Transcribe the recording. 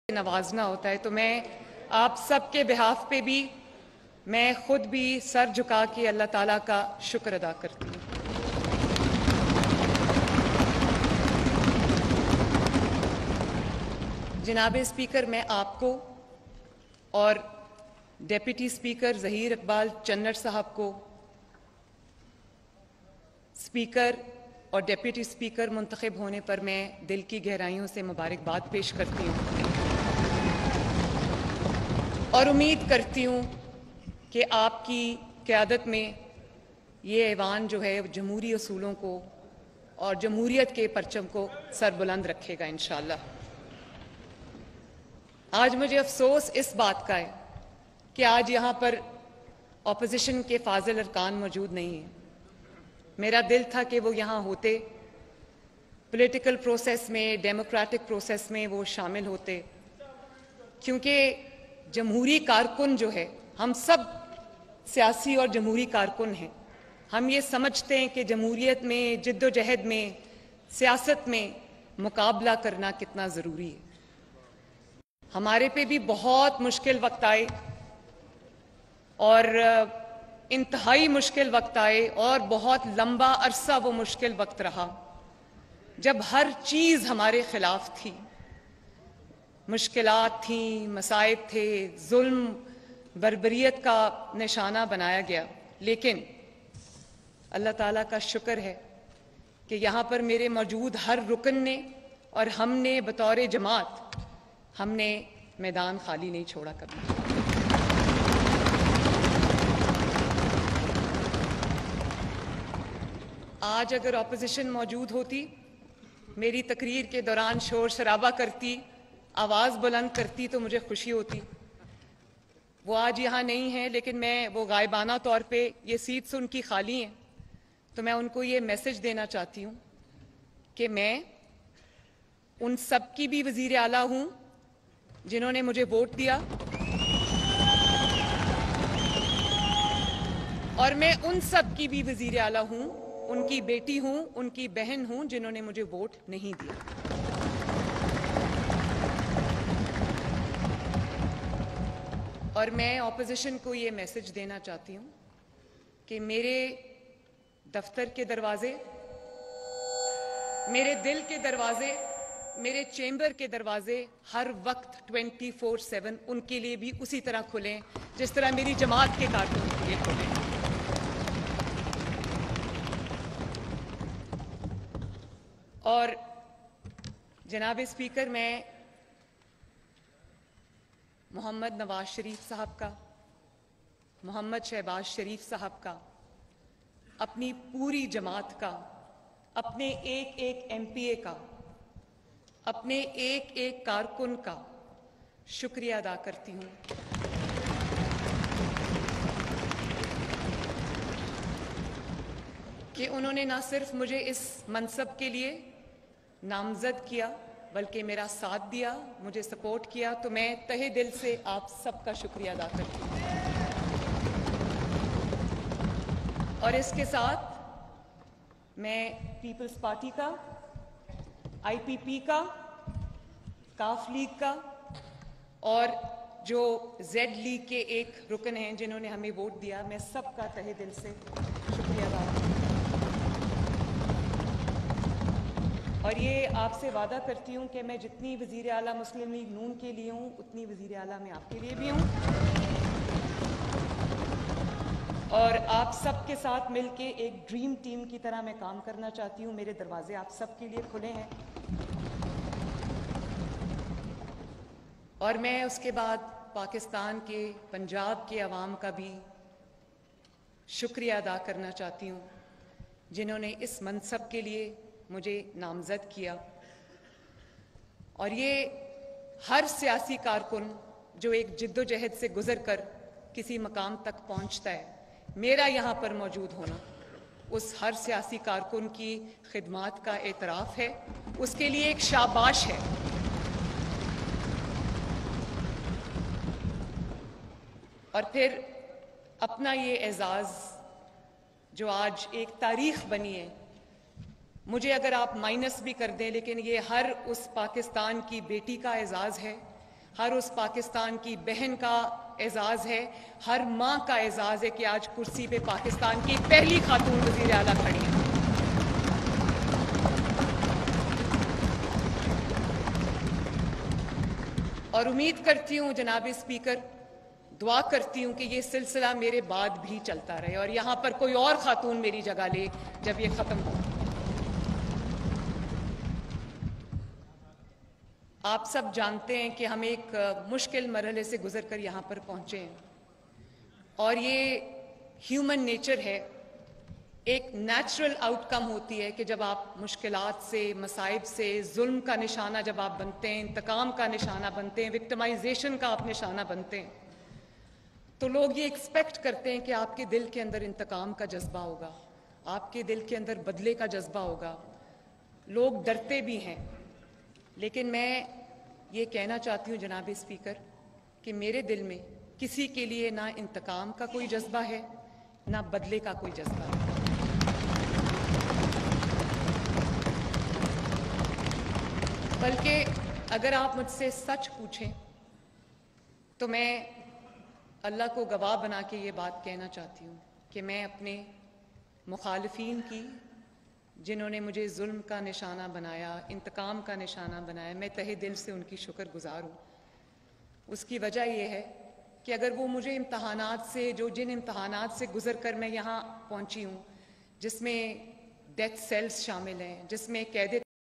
नवाजना होता है, तो मैं आप सबके बिहाफ पे भी मैं खुद भी सर झुका के अल्लाह ताला का शुक्र अदा करती हूँ। जनाब स्पीकर, मैं आपको और डेप्यूटी स्पीकर ज़हीर इकबाल चन्नर साहब को स्पीकर और डेप्यूटी स्पीकर मुंतखब होने पर मैं दिल की गहराइयों से मुबारकबाद पेश करती हूँ और उम्मीद करती हूँ कि आपकी क़यादत में ये ऐवान जो है जमहूरी असूलों को और जमहूरियत के परचम को सरबुलंद रखेगा इंशाअल्लाह। आज मुझे अफसोस इस बात का है कि आज यहाँ पर ऑपोजिशन के फाजिल अरकान मौजूद नहीं हैं। मेरा दिल था कि वो यहाँ होते, पॉलिटिकल प्रोसेस में, डेमोक्रेटिक प्रोसेस में वो शामिल होते, क्योंकि जमहूरी कारकुन जो है, हम सब सियासी और जमहूरी कारकुन हैं। हम ये समझते हैं कि जमहूरियत में, जिद्दोजहद में, सियासत में मुकाबला करना कितना ज़रूरी है। हमारे पे भी बहुत मुश्किल वक्त आए और इंतहाई मुश्किल वक्त आए और बहुत लंबा अरसा वो मुश्किल वक्त रहा जब हर चीज़ हमारे खिलाफ थी। मुश्किलात थी, मसाइब थे, जुल्म बर्बरियत का निशाना बनाया गया, लेकिन अल्लाह ताला का शुक्र है कि यहाँ पर मेरे मौजूद हर रुकन ने और हमने बतौर जमात हमने मैदान खाली नहीं छोड़ा कभी। आज अगर ऑपोजिशन मौजूद होती, मेरी तकरीर के दौरान शोर शराबा करती, आवाज़ बुलंद करती, तो मुझे खुशी होती। वो आज यहाँ नहीं है, लेकिन मैं वो गायबाना तौर पे ये सीट्स उनकी खाली हैं, तो मैं उनको ये मैसेज देना चाहती हूँ कि मैं उन सब की भी वज़ीर आला हूँ जिन्होंने मुझे वोट दिया, और मैं उन सब की भी वज़ीर आला हूँ, उनकी बेटी हूँ, उनकी बहन हूँ जिन्होंने मुझे वोट नहीं दिया। और मैं ऑपोजिशन को ये मैसेज देना चाहती हूँ कि मेरे दफ्तर के दरवाजे, मेरे दिल के दरवाजे, मेरे चैम्बर के दरवाजे हर वक्त 24/7 उनके लिए भी उसी तरह खुलें जिस तरह मेरी जमात के कारकुन के लिए खुलें। और जनाब स्पीकर, मैं मोहम्मद नवाज शरीफ साहब का, मोहम्मद शहबाज शरीफ साहब का, अपनी पूरी जमात का, अपने एक एक MPA का, अपने एक एक कारकुन का शुक्रिया अदा करती हूँ कि उन्होंने ना सिर्फ मुझे इस मनसब के लिए नामजद किया बल्कि मेरा साथ दिया, मुझे सपोर्ट किया। तो मैं तहे दिल से आप सबका शुक्रिया अदा करती हूँ। और इसके साथ मैं पीपल्स पार्टी का, IPP का, काफ लीग का और जो जेड लीग के एक रुकन हैं जिन्होंने हमें वोट दिया, मैं सबका तहे दिल से शुक्रिया अदा करती हूँ। और ये आपसे वादा करती हूँ कि मैं जितनी वज़ीर आला मुस्लिम लीग नून के लिए हूँ, उतनी वज़ीर आला मैं आपके लिए भी हूँ, और आप सबके साथ मिलके एक ड्रीम टीम की तरह मैं काम करना चाहती हूँ। मेरे दरवाजे आप सबके लिए खुले हैं। और मैं उसके बाद पाकिस्तान के, पंजाब के अवाम का भी शुक्रिया अदा करना चाहती हूँ जिन्होंने इस मनसब के लिए मुझे नामजद किया। और ये हर सियासी कारकुन जो एक जिद्दोजहद से गुजर कर किसी मकाम तक पहुंचता है, मेरा यहाँ पर मौजूद होना उस हर सियासी कारकुन की खिदमात का एतराफ़ है, उसके लिए एक शाबाश है। और फिर अपना ये एजाज़ जो आज एक तारीख बनी है, मुझे अगर आप माइनस भी कर दें, लेकिन ये हर उस पाकिस्तान की बेटी का एजाज़ है हर उस पाकिस्तान की बहन का एजाज़ है, हर माँ का एजाज़ है कि आज कुर्सी पे पाकिस्तान की पहली खातून वज़ीर आला खड़ी हैं। और उम्मीद करती हूँ जनाब स्पीकर, दुआ करती हूँ कि ये सिलसिला मेरे बाद भी चलता रहे और यहाँ पर कोई और खातून मेरी जगह ले जब ये ख़त्म हो। आप सब जानते हैं कि हम एक मुश्किल मरहले से गुजर कर यहाँ पर पहुँचे हैं और ये ह्यूमन नेचर है। एक नेचुरल आउटकम होती है कि जब आप मुश्किलात से, मसाइब से, जुल्म का निशाना जब आप बनते हैं, इंतकाम का निशाना बनते हैं, विक्टिमाइजेशन का आप निशाना बनते हैं, तो लोग ये एक्सपेक्ट करते हैं कि आपके दिल के अंदर इंतकाम का जज्बा होगा, आपके दिल के अंदर बदले का जज्बा होगा। लोग डरते भी हैं, लेकिन मैं ये कहना चाहती हूँ जनाब स्पीकर कि मेरे दिल में किसी के लिए ना इंतकाम का कोई जज्बा है, ना बदले का कोई जज्बा है। बल्कि अगर आप मुझसे सच पूछें तो मैं अल्लाह को गवाह बना के ये बात कहना चाहती हूँ कि मैं अपने मुखालिफिन की, जिन्होंने मुझे जुल्म का निशाना बनाया, इंतकाम का निशाना बनाया, मैं तहे दिल से उनकी शुक्रगुजार हूँ। उसकी वजह यह है कि अगर वो मुझे इम्तहानात से, जिन इम्तहानात से गुजर कर मैं यहाँ पहुँची हूँ, जिसमें डेथ सेल्स शामिल हैं, जिसमें कैद